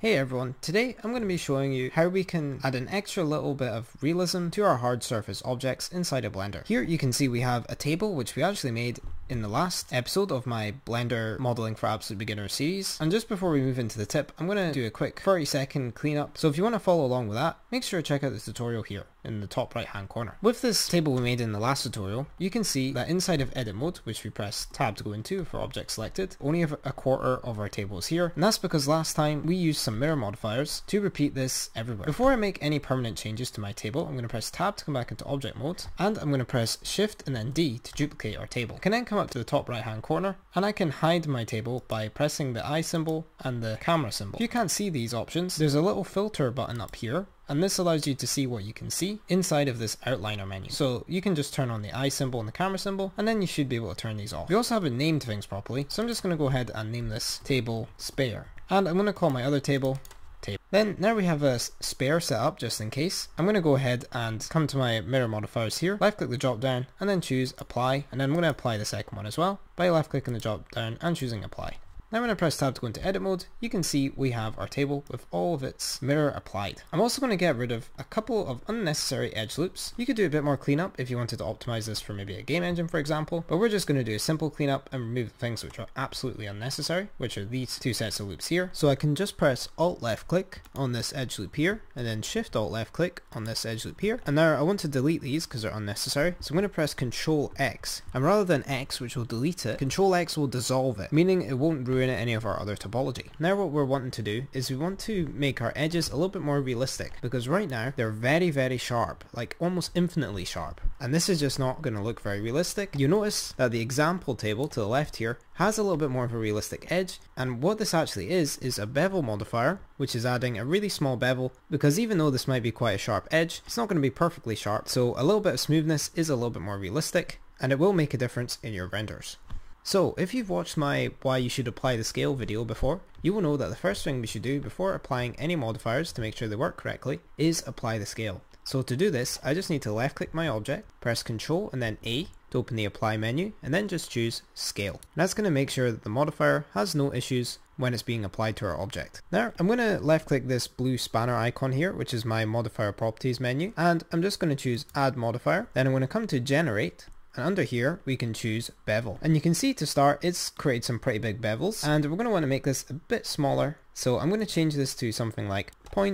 Hey everyone, today I'm going to be showing you how we can add an extra little bit of realism to our hard surface objects inside of Blender. Here you can see we have a table which we actually made in the last episode of my Blender Modeling for Absolute Beginners series. And just before we move into the tip, I'm going to do a quick 30-second cleanup. So if you want to follow along with that, make sure to check out the tutorial here in the top right hand corner. With this table we made in the last tutorial, you can see that inside of edit mode, which we press tab to go into for object selected, only have a quarter of our table is here. And that's because last time we used some mirror modifiers to repeat this everywhere. Before I make any permanent changes to my table, I'm going to press tab to come back into object mode, and I'm going to press shift and then D to duplicate our table. I can then come up to the top right hand corner and I can hide my table by pressing the eye symbol and the camera symbol. If you can't see these options, there's a little filter button up here, and this allows you to see what you can see inside of this outliner menu. So you can just turn on the eye symbol and the camera symbol, and then you should be able to turn these off. We also haven't named things properly, so I'm just going to go ahead and name this table spare, and I'm going to call my other table table. Then now we have a spare set up just in case. I'm going to go ahead and come to my mirror modifiers here, left click the drop down and then choose apply, and then I'm going to apply the second one as well by left clicking the drop down and choosing apply. Now when I press tab to go into edit mode, you can see we have our table with all of its mirror applied. I'm also going to get rid of a couple of unnecessary edge loops. You could do a bit more cleanup if you wanted to optimize this for maybe a game engine for example, but we're just going to do a simple cleanup and remove things which are absolutely unnecessary, which are these two sets of loops here. So I can just press alt left click on this edge loop here, and then shift alt left click on this edge loop here. And now I want to delete these because they're unnecessary. So I'm going to press Control X, and rather than X, which will delete it, Control X will dissolve it, meaning it won't ruin any of our other topology. Now what we're wanting to do is we want to make our edges a little bit more realistic, because right now they're very sharp, like almost infinitely sharp, and this is just not going to look very realistic. You notice that the example table to the left here has a little bit more of a realistic edge, and what this actually is a bevel modifier, which is adding a really small bevel, because even though this might be quite a sharp edge, it's not going to be perfectly sharp, so a little bit of smoothness is a little bit more realistic, and it will make a difference in your renders. So if you've watched my why you should apply the scale video before, you will know that the first thing we should do before applying any modifiers to make sure they work correctly is apply the scale. So to do this, I just need to left click my object, press Ctrl and then A to open the apply menu, and then just choose scale. And that's going to make sure that the modifier has no issues when it's being applied to our object. Now I'm going to left click this blue spanner icon here, which is my modifier properties menu, and I'm just going to choose add modifier. Then I'm going to come to generate, and under here we can choose bevel, and you can see to start it's created some pretty big bevels, and we're going to want to make this a bit smaller. So I'm going to change this to something like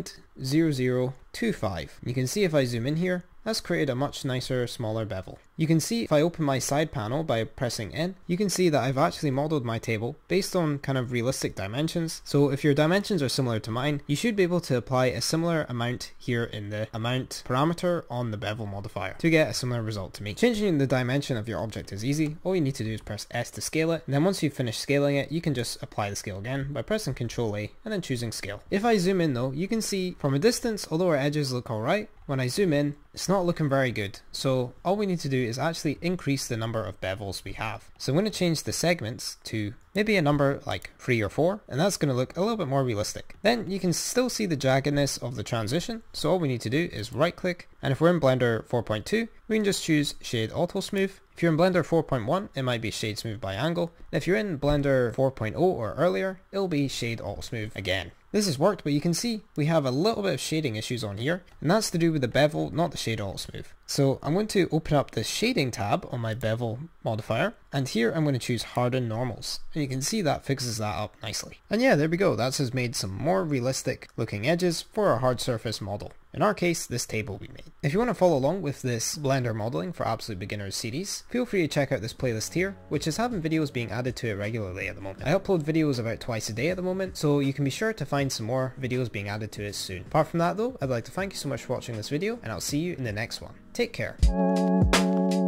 0.0025. You can see if I zoom in here, that's created a much nicer, smaller bevel. You can see if I open my side panel by pressing N, you can see that I've actually modeled my table based on kind of realistic dimensions. So if your dimensions are similar to mine, you should be able to apply a similar amount here in the amount parameter on the bevel modifier to get a similar result to me. Changing the dimension of your object is easy. All you need to do is press S to scale it, and then once you've finished scaling it, you can just apply the scale again by pressing Ctrl A and then choosing scale. If I zoom in though, you can see from a distance, although our edges look alright, when I zoom in, it's not looking very good. So all we need to do is actually increase the number of bevels we have. So I'm going to change the segments to maybe a number like 3 or 4, and that's going to look a little bit more realistic. Then you can still see the jaggedness of the transition, so all we need to do is right click, and if we're in Blender 4.2, we can just choose Shade Auto Smooth. If you're in Blender 4.1, it might be Shade Smooth by Angle. If you're in Blender 4.0 or earlier, it'll be Shade Auto Smooth again. This has worked, but you can see we have a little bit of shading issues on here, and that's to do with the bevel, not the Shade Auto Smooth. So I'm going to open up the shading tab on my bevel modifier, and here I'm going to choose harden normals, and you can see that fixes that up nicely. And yeah, there we go, that's just made some more realistic looking edges for our hard surface model. In our case, this table we made. If you want to follow along with this Blender Modeling for Absolute Beginners series, feel free to check out this playlist here, which is having videos being added to it regularly at the moment. I upload videos about twice a day at the moment, so you can be sure to find some more videos being added to it soon. Apart from that though, I'd like to thank you so much for watching this video, and I'll see you in the next one. Take care.